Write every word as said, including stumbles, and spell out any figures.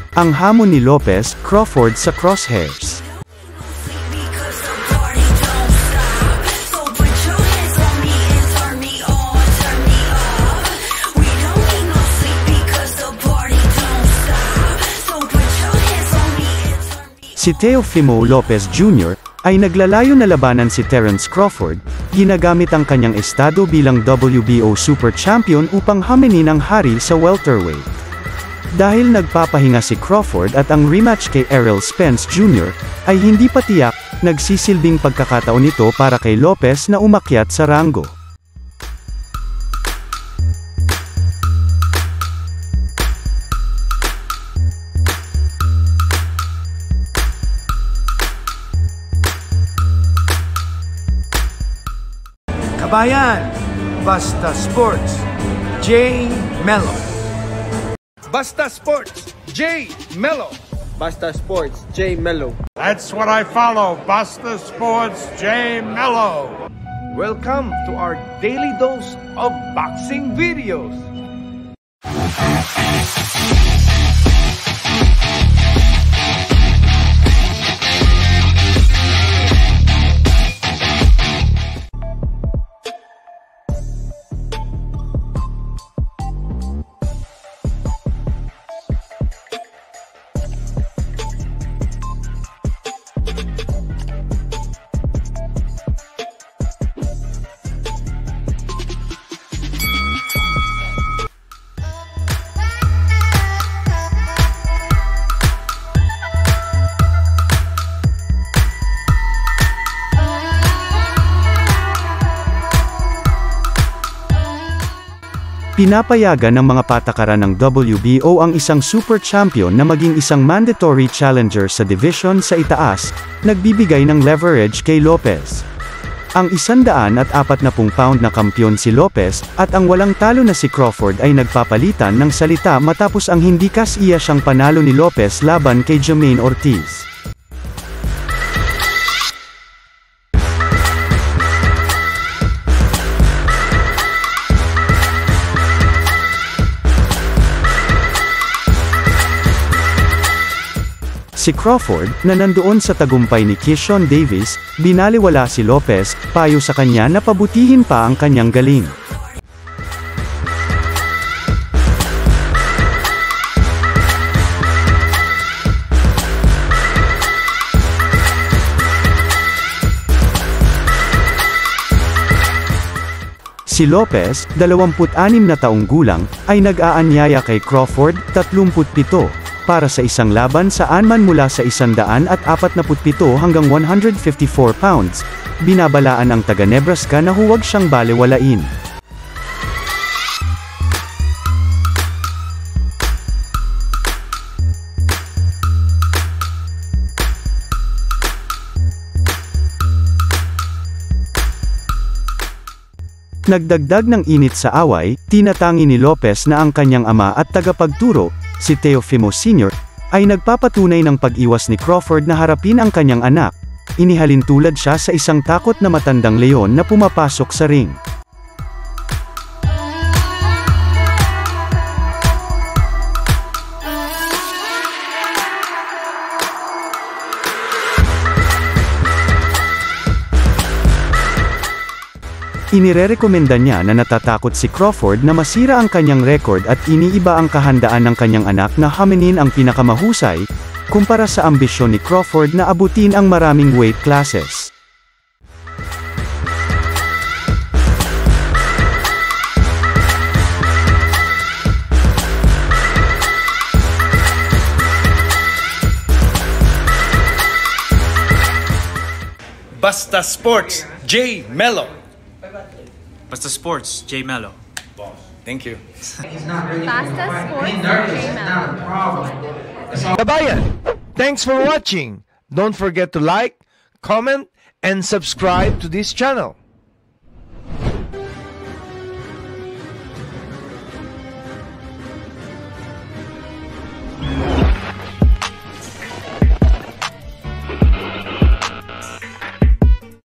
Ang hamon ni Lopez, Crawford sa crosshairs. Si Teofimo Lopez Junior ay naglalayo na labanan si Terence Crawford, ginagamit ang kanyang estado bilang W B O Super Champion upang haminin ang hari sa welterweight. Dahil nagpapahinga si Crawford at ang rematch kay Errol Spence Junior ay hindi pa tiyak, nagsisilbing pagkakataon ito para kay Lopez na umakyat sa ranggo. Kabayan, Basta Sports, J. Mello. Basta Sports, J. Mello. Basta Sports, J. Mello. That's what I follow, Basta Sports, J. Mello. Welcome to our daily dose of boxing videos. Pinapayagan ng mga patakaran ng W B O ang isang super champion na maging isang mandatory challenger sa division sa itaas, nagbibigay ng leverage kay Lopez. Ang isandaan at apat na pung pound na kampyon si Lopez, at ang walang talo na si Crawford ay nagpapalitan ng salita matapos ang hindi kasiya siyang panalo ni Lopez laban kay Jamaine Ortiz. Si Crawford, na nandoon sa tagumpay ni Keyshawn Davis, binaliwala si Lopez, payo sa kanya na pabutihin pa ang kanyang galing. Si Lopez, dalawampu't anim na taong gulang, ay nag-aanyaya kay Crawford, tatlumput pito. Para sa isang laban saan man mula sa isandaan at apatnapu't pito hanggang one hundred fifty-four pounds, binabalaan ang taga-Nebraska na huwag siyang balewalain. Nagdagdag ng init sa away, tinatangi ni Lopez na ang kanyang ama at tagapagturo, si Teofimo Senior, ay nagpapatunay ng pag-iwas ni Crawford na harapin ang kanyang anak. Inihalin tulad siya sa isang takot na matandang leon na pumapasok sa ring. Inirerekomenda niya na natatakot si Crawford na masira ang kanyang record at iniiba ang kahandaan ng kanyang anak na haminin ang pinakamahusay, kumpara sa ambisyon ni Crawford na abutin ang maraming weight classes. Basta Sports, J. Mello. Basta Sports, J. Mello. Thank you. Basta Sports, J. Mello. Kabayan, thanks for watching. Don't forget to like, comment, and subscribe to this channel.